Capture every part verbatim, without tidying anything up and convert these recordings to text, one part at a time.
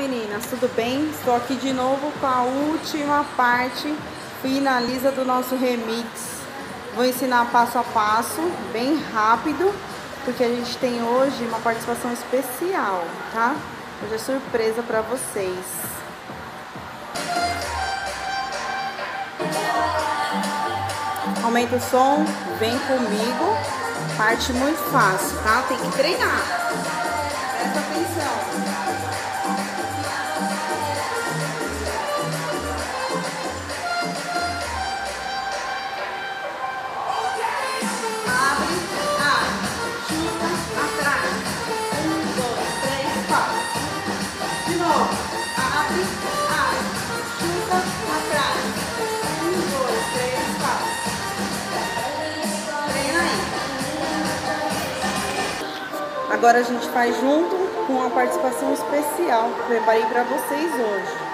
meninas, tudo bem? Estou aqui de novo com a última parte finaliza do nosso remix. Vou ensinar passo a passo, bem rápido, porque a gente tem hoje uma participação especial, tá? Hoje é surpresa para vocês. Aumenta o som, vem comigo. Parte muito fácil, tá? Tem que treinar. Presta atenção. Agora a gente faz junto com uma participação especial que preparei para vocês hoje.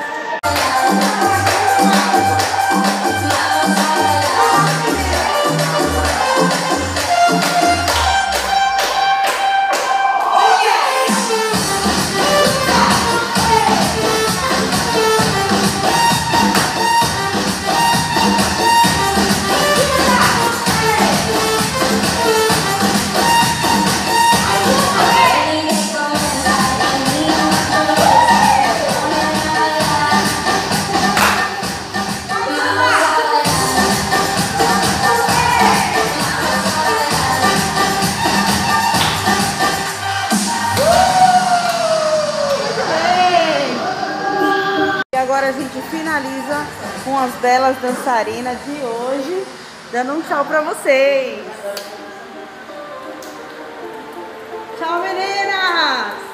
Agora a gente finaliza com as belas dançarinas de hoje, dando um tchau pra vocês. Tchau, meninas!